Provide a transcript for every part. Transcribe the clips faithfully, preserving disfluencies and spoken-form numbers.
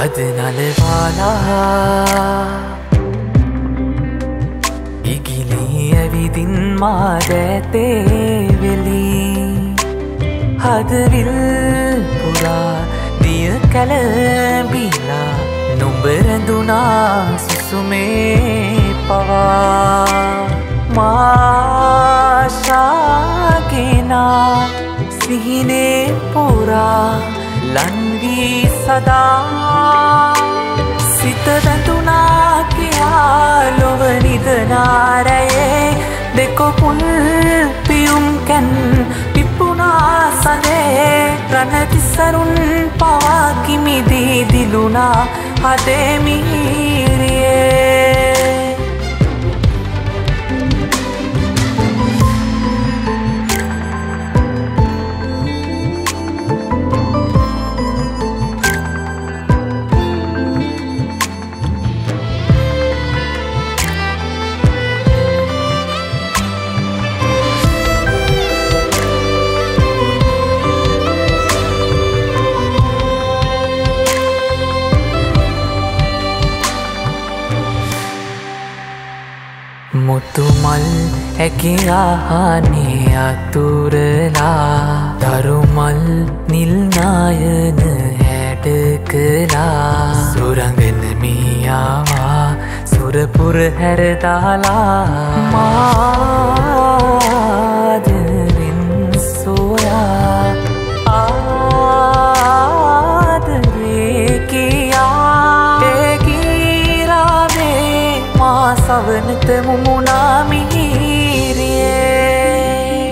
हद नलवाला इगिली ඇවිදින් මා දැතේ වෙලි හදවිල් පුරා දිය කැළඹිලා නුඹ රැඳුනා සුසුමේ පවා මාශාගෙනා සිහිනේ පුරා ලන්වී සදා සිත වැඳුනා කියා ලොව නිදනාරයේ දෙකොපුල් පියුම් කැන් පිපුනා සදේ රණතිසරුන් පවා කිමිදී දිලුනා හදේ මිහිරියේ මුතුමල් ඇගේ ආහනේ අතුරලා දරුමල් නිල්නායන හැඩ කළා සුරංගන මියාවා සුරපුර හැරදාලා මාදරින් සෝයා ආදරේ කියා ඒකීරාවේ මා සවනත මුමුණා මිහිරියේ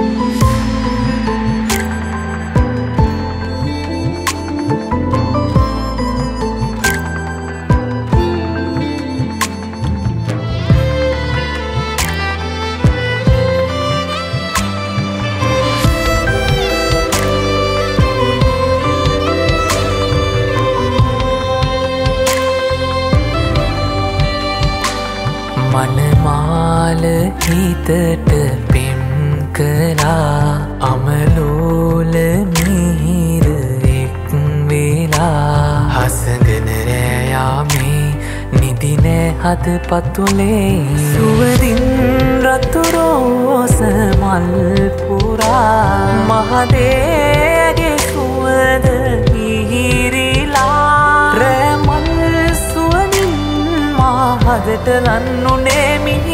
මනමාල හිතට පෙම් කළා අමලෝල මිහිර එක් වෙලා හසඟන රෑයාමේ නිදි නෑ හද පතුලේ සුවදින් රතුරෝස මල් පුරා මහදේගේ සුවද ඉහිරිලා රැමල් සුවදින් මා හදට ලන්නුනේ මිහිරියේ